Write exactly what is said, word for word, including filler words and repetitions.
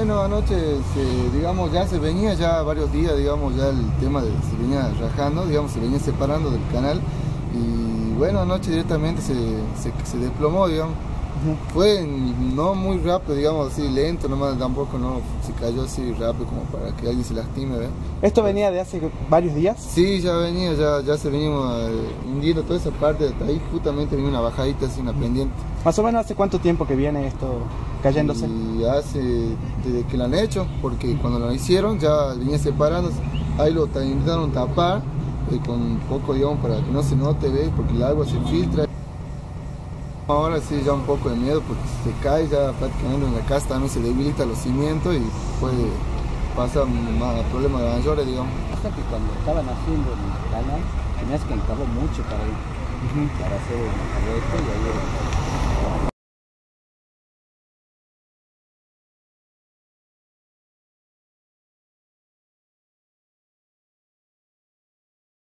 bueno, anoche, se, digamos, ya se venía ya varios días, digamos, ya el tema de, se venía rajando, digamos, se venía separando del canal y bueno, anoche directamente se, se, se desplomó, digamos. Uh-huh. Fue no muy rápido, digamos, así lento, nomás tampoco no se cayó así rápido como para que alguien se lastime, ¿ves? ¿Esto venía de hace varios días? Sí, ya venía, ya, ya se venía eh, hundiendo toda esa parte, de ahí justamente venía una bajadita, así una pendiente. ¿Más o menos hace cuánto tiempo que viene esto cayéndose? Y hace, desde que lo han hecho, porque cuando lo hicieron ya venía separándose, ahí lo intentaron tapar eh, con un poco, digamos, para que no se note, ¿ves? Porque el agua se filtra. Ahora sí, ya un poco de miedo porque si se cae ya prácticamente en la casa también se debilita los cimientos y puede pasar más problemas de mayores, digamos. O sea que cuando estaban haciendo el canal tenías que encavar mucho para, uh-huh. para hacer el proyecto y ahí era